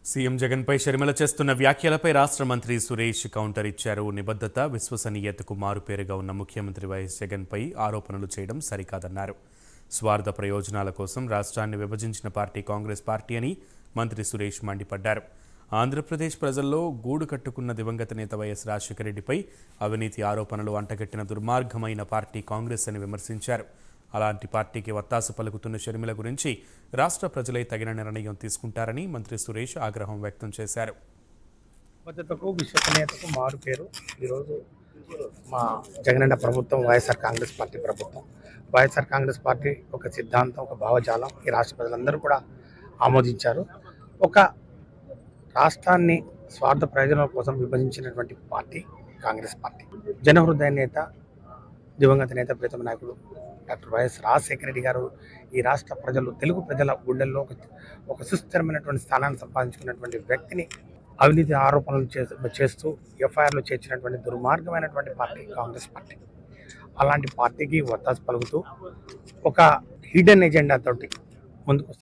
CM జగన్పై షర్మిల చేస్తున్న వ్యాఖ్యలపై రాష్ట్ర మంత్రి సురేష్ కౌంటర్ ఇచ్చారు. నిబద్ధత, విశ్వసనీయతకు మారుపేరుగా ఉన్న ముఖ్యమంత్రి వైఎస్ జగన్పై ఆరోపణలు చేయడం సరికాదన్నారు. స్వార్థ ప్రయోజనాల కోసం రాష్ట్రాన్ని విభజించిన పార్టీ కాంగ్రెస్ పార్టీ అని మంత్రి సురేష్ మండిపడ్డారు. ఆంధ్రప్రదేశ్ ప్రజల్లో గూడు కట్టుకున్న దివంగత నేత వైఎస్ రాజశేఖర రెడ్డిపై అవినీతి ఆరోపణలు అంటగట్టిన దుర్మార్గమైన పార్టీ కాంగ్రెస్ అని విమర్శించారు. అలాంటి పార్టీకి వత్తాసు పలుకుతున్న షర్మిల గురించి రాష్ట్ర ప్రజలే తగిన నిర్ణయం తీసుకుంటారని మంత్రి సురేష్ ఆగ్రహం వ్యక్తం చేశారు. పద్ధతులకు విశ్వసనీయతకు మారు పేరు ఈరోజు మా జగనన్న ప్రభుత్వం వైఎస్ఆర్ కాంగ్రెస్ పార్టీ ప్రభుత్వం. వైఎస్ఆర్ కాంగ్రెస్ పార్టీ ఒక సిద్ధాంతం, ఒక భావజాలం ఈ రాష్ట్ర ప్రజలందరూ కూడా ఆమోదించారు. ఒక రాష్ట్రాన్ని స్వార్థ ప్రయోజనాల కోసం విభజించినటువంటి పార్టీ కాంగ్రెస్ పార్టీ. జనహృదయ నేత, దివంగత నేత, ప్రీతమ నాయకుడు డాక్టర్ వైఎస్ రాజశేఖర రెడ్డి గారు ఈ రాష్ట్ర ప్రజలు, తెలుగు ప్రజల గుండెల్లో ఒక సుస్థిరమైనటువంటి స్థానాన్ని సంపాదించుకున్నటువంటి వ్యక్తిని అవినీతి ఆరోపణలు చేస్తూ ఎఫ్ఐఆర్లు చేర్చినటువంటి దుర్మార్గమైనటువంటి పార్టీ కాంగ్రెస్ పార్టీ. అలాంటి పార్టీకి వత్తాసు పలుకుతూ ఒక హిడెన్ ఎజెండా తోటి ముందుకు